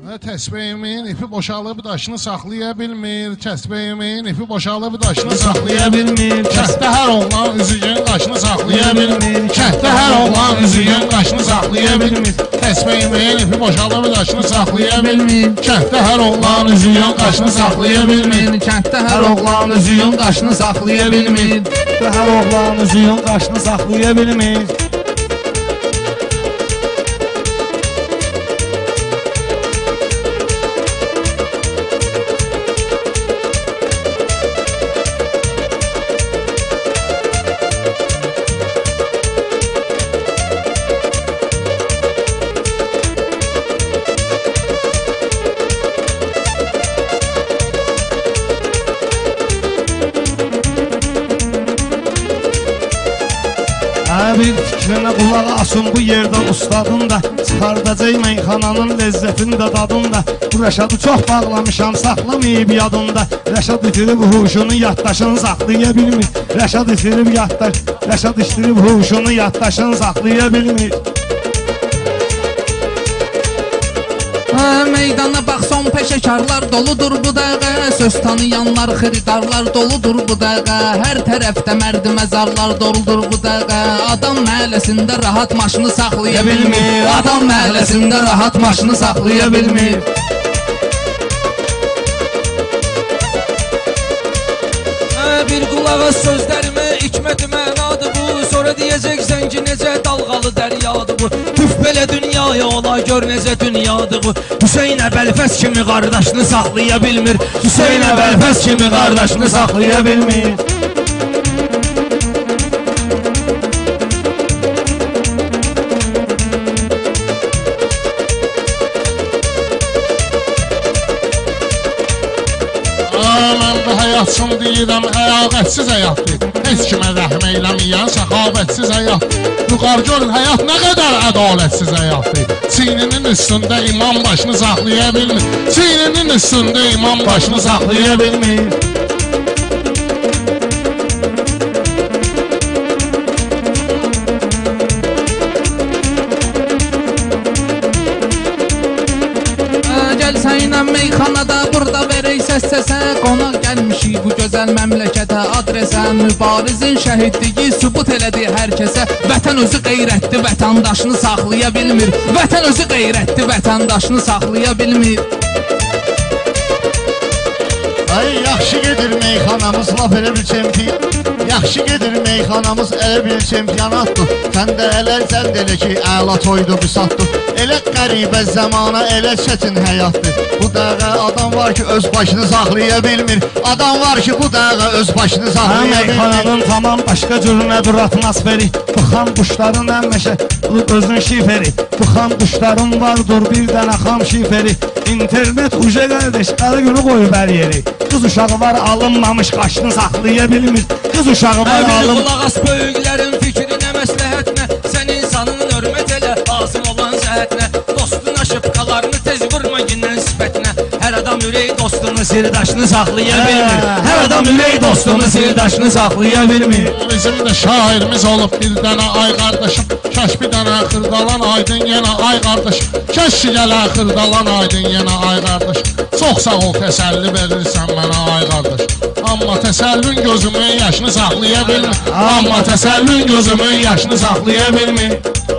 Təsbehimin ipi boşalıb daşını saxlaya bilmir. Təsbehimin ipi boşalıb daşını saxlaya bilmir. Kənddə hər oğlan üzüyün qaşını saxlaya bilmir. Kənddə hər oğlan üzüyün qaşını saxlaya bilmir. Təsbehimin ipi boşalıb daşını saxlaya bilmir. Kənddə hər oğlan üzüyün qaşını saxlaya bilmir. Kənddə hər oğlan üzüyün qaşını saxlaya bilmir. Hər oğlan üzüyün qaşını saxlaya bilmir. Bir fikrinə qulaq asın bu yerdə ustadın da, çıxardacaq meyxananın ləzzətini də dadında. Bu Rəşadı çox bağlamışam, saxlamayıb yadında. Rəşad itirib huşunu, yaddaşını saxlaya bilmir. Rəşad itirib huşunu, yaddaşını saxlaya bilmir. Meydana bax, son peşəkarlar doludur bu dəqiqə. Söz tanıyanlar, xiridarlar doludur bu dəqiqə. Hər tərəfdə mərd məzarlar doludur bu dəqiqə. Adam məhəlləsində rahat maşını saxlaya bilmir. Adam məhəlləsində rahat maşını saxlaya bilmir. Bir qulağa sözlərimi hikmət mənadır bu. Sonra deyəcəksən ki, necə dalğalı dəryadır bu. Püf belə dünyaya ola, gör necə dünyadır bu. Hüseyn Əbəlfəs kimi qardaşını saxlaya bilmir. Hüseyn Əbəlfəs kimi qardaşını saxlaya bilmir. Həyatsın deyirəm, əyaqətsiz həyatdır. Heç kimə rəhm eyləməyən səxavətsiz həyatdır. Yuxarı görün, həyat nə qədər ədalətsiz həyatdır. Çiyninin üstündə imam başını saxlaya bilmir. Çiyninin üstündə imam başını saxlaya bilmir. Gəl sənlə meyxanada burada verək səs-səsə. Qonaq gəlmişik bu gözəl məmləkətə, adresə. Mübarizin şəhidliyi sübut elədi hər kəsə. Vətən özü qeyrətli, vətəndaşını saxlaya bilmir. Vətən özü qeyrətli, vətəndaşını saxlaya bilmir. Ay, yaxşı gedir meyxanamız, laf elə bir çempion. Yaxşı gedir meyxanamız, elə bir çempionatdır. Səndə elə zənd elə ki, əla toydu, büsatdır. Elə qəribə zamana, elə çətin həyatdır. Bu dəqiqə adam var ki, öz başını saxlaya bilmir. Adam var ki, bu dəqiqə öz başını saxlaya bilmir. Meyxananın tamam başqa cürünədir atmosferi. Bu xam quşların əmməşə, özün şiferi. Bu xam quşların vardır, bir dənə xam şiferi. İnternet uca qardeş, qarı günü qoyub hər yeri. Qız uşağı var, alınmamış qaşını saxlaya bilmir. Qız uşağı var, alınmamış. Bir qulaq as böyüklərin fikrinə, məsləhətinə. Sən insanın hörmət elə, lazım olan zəhətinə. Dostun aşıbqalarını tez vurma gündən sifətinə. Hər adam ürək dostunu, sirdaşını saxlaya bilmir. Hər adam ürək dostunu, sirdaşını saxlaya bilmir. Bizim də şairimiz olub bir dənə ay qardaşım. Kəş bir dənə xırdalan aydın yenə ay qardaşım. Kəş gələ xırdalan aydın yenə ay qardaşım. Çox sağ ol, təsəlli verirsən mənə ay qardaşım. Amma təsəllün gözümün yaşını saxlaya bilmir. Amma təsəllün gözümün yaşını saxlaya bilmir.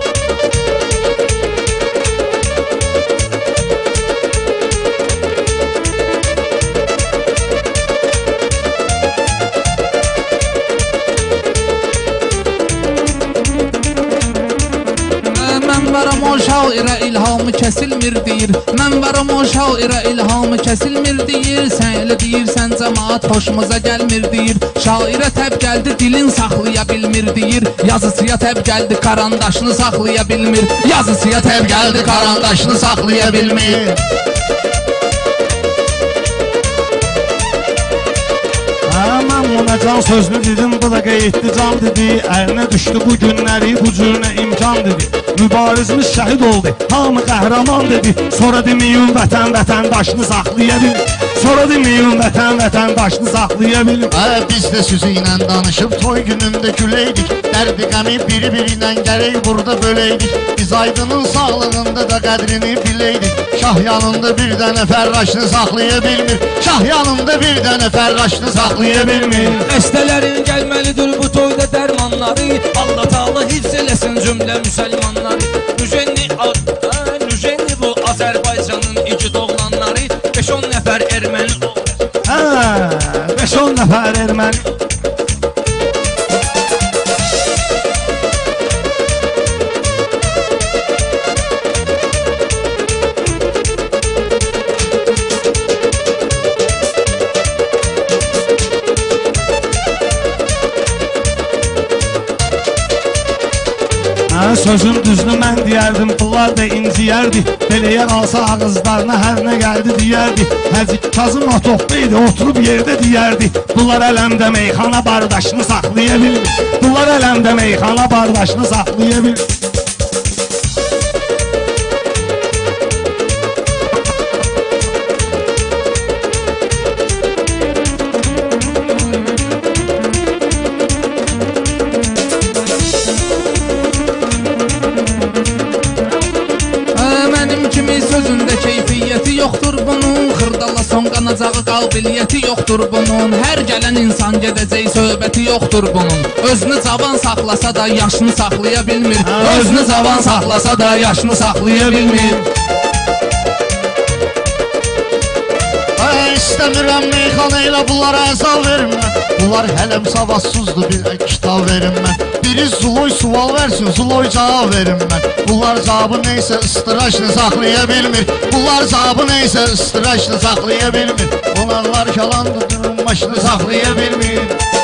Varam o şairə ilhamı kəsilmir deyir. Mən varam o şairə ilhamı kəsilmir deyir. Sən elə deyirsən cəmaat xoşumuza gəlmir deyir. Şairə təb gəldi dilin saxlaya bilmir deyir. Yazıçıya təb gəldi karandaşını saxlaya bilmir. Yazıçıya təb gəldi karandaşını saxlaya bilmir. Aman ona can sözlü dedim, bu da qeydli can dedi. Əlinə düşdü bu günləri, bu cürünə imkan dedi. Mübarizimiz şəhid oldu, hamı qəhrəman dedi. Sonra deməyin vətən vətəndaşını saxlaya bil. Sonra deməyin vətən vətəndaşını saxlaya bil. Biz də sözü ilə danışıb toy günündə güləydik. Dərdi qəmi biri-biri ilə gərək burada böləydik. Biz Aydının sağlığında da qədrini biləydik. Şah yanında bir dənə fərraşını saxlaya bilmir. Şah yanında bir dənə fərraşını saxlaya bilmir. Xəstələrin gəlməlidir bu toyda dərmanları. Allah Taala hifz eləsin cümlə müsəlmanları. Nüjenni bu Azərbaycanın igid oğlanları. 5-10 nəfər erməni olur. 5-10 nəfər erməni. Sözün düzünü mən deyərdim, bunlar da inciyərdi. Beləyə qalsa ağızlarına hər nə gəldi deyərdi. Həzi Kazım otaqdaydı, oturub yerdə deyərdi. Bunlar ələmdə meyxana bardaşını saxlaya bilmir. Bunlar ələmdə meyxana bardaşını saxlaya bilmir. Yoxdur bunun, xırdala son qanacağı qabiliyyəti yoxdur bunun. Hər gələn insan gedəcək, söhbəti yoxdur bunun. Özünü cavan saxlasa da yaşını saxlaya bilmir. Özünü cavan saxlasa da yaşını saxlaya bilmir. İstəmirəm meyxana ilə bunlara əzal verim mən. Bunlar hələm savadsızdır, bir kitab verim mən. Biri Zuloy sual versin, Zuloy cavab verim mən. Bunlar cavabı neysə ıstıraçını saxlaya bilmir. Bunlar cavabı neysə ıstıraçını saxlaya bilmir. Onarlar kalandır, durun başını saxlaya bilmir.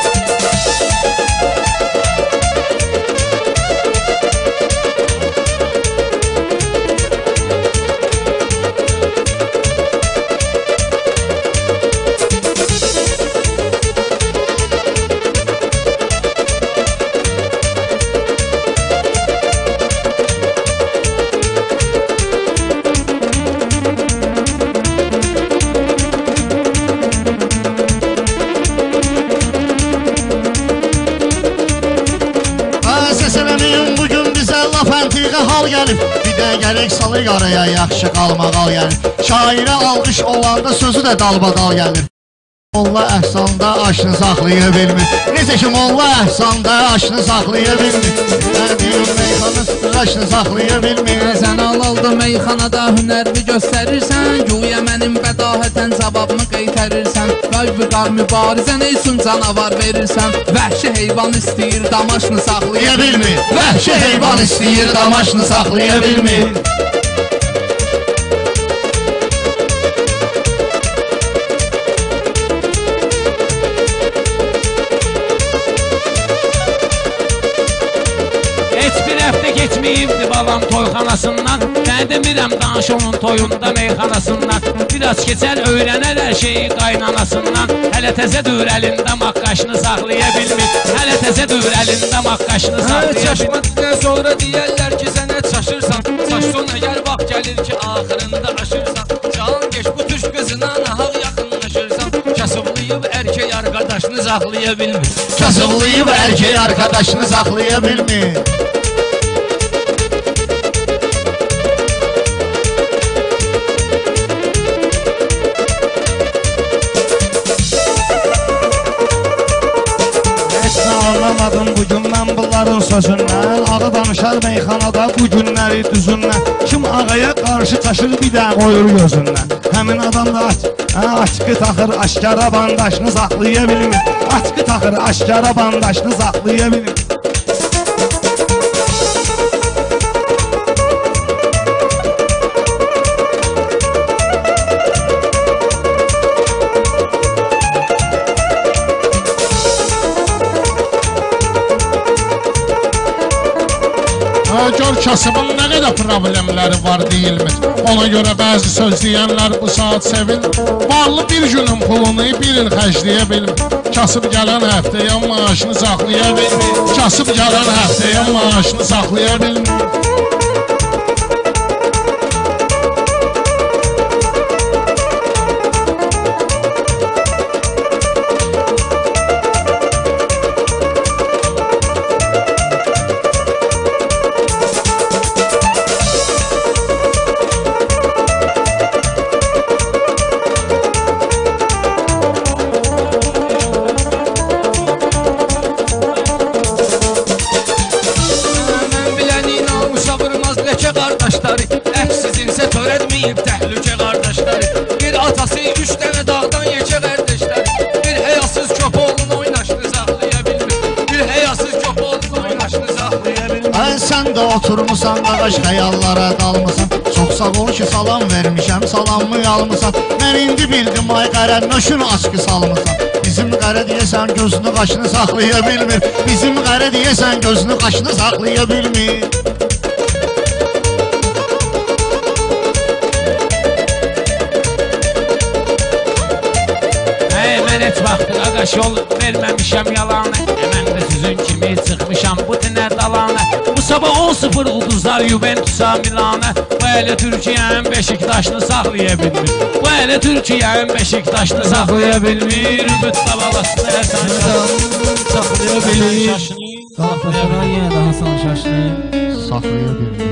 Hal gəlib, bir də gələk salı qaraya, yaxşı qalmaqal gəlir. Şairə alqış olanda sözü də dalbadal gəlir. Molla Əhsanda aşını saxlaya bilmir. Necə ki Molla Əhsanda aşını saxlaya bilmir. Deyim meyxanı aşını saxlaya bilmir. Sən al-aldı meyxanada hünərini göstərirsən. Güya mənim bədahətən cavabımı qeytərirsən. Qayvıqar mübarizə nə üçün canavar verirsən. Vəhşi heyvan istəyir, damaşını saxlaya bilmir. Vəhşi heyvan istəyir, damaşını saxlaya bilmir. Geçmeyibdi babam toyxanasından. Ben demirəm danış onun toyunda meyxanasından. Biraz keçər öyrənər hər şeyi qaynanasından. Hələ təzədir əlində maqqaşını saxlaya bilmir. Hələ təzədir əlində maqqaşını saxlaya bilmir. Çaşmadıqdan sonra deyərlər ki sənə çaşırsan. Çaşson əgər vaxt gəlir ki axırında aşırsan. Can geç bu türk qızına nahaq yaxınlaşırsan. Kasıblayıb erkek arkadaşını saxlaya bilmir. Kasıblayıb erkek arkadaşını saxlaya bilmir. Anlamadım bugün mən bunların sözündən. Ağı danışar meyxanada bu günləri düzündən. Kim ağaya qarşı çaşır bir də qoyur gözündən. Həmin adam da açqı taxır, aşkara bandaşını saxlaya bilmir. Açqı taxır, aşkara bandaşını saxlaya bilmir. Gör kasıbın nə qədər problemləri var deyilmir. Ona görə bəzi söz deyənlər bu saat sevil. Varlı bir günün pulunu bir il xərcləyə bilmir. Kasıb gələn həftəyə maaşını saxlaya bilmir. Kasıb gələn həftəyə maaşını saxlaya bilmir. Təhlükə qardaşları, bir atası 3 dənə dağdan yekə qardaşları, bir həyasız köpoğlun oynaşını saxlaya bilmir, bir həyasız köpoğlun oynaşını saxlaya bilmir. Sən də oturmusan qaqaş xəyallara dalmısan. Çox sağ ol ki salam vermişəm, salamımı almısan. Mən indi bildim ay qərə nöşün aşkı salmısan. Bizim qərə deyəsən gözünü qaşını saxlaya bilmir. Bizim qərə deyəsən gözünü qaşını saxlaya bilmir. Mən heç vaxtı qaqaş yol verməmişəm yalanı. Mən də sizin kimi çıxmışam bu dinə dalanı. Bu sabah 10-0 ulduzlar Juventus'a Milanı. Bu elə Türkiyənin Beşiktaşını saxlaya bilmir. Bu elə Türkiyənin Beşiktaşını saxlaya bilmir. Ümid babalasını Həsən saxlaya bilir. Saxlaya bilir. Saxlaya bilmir.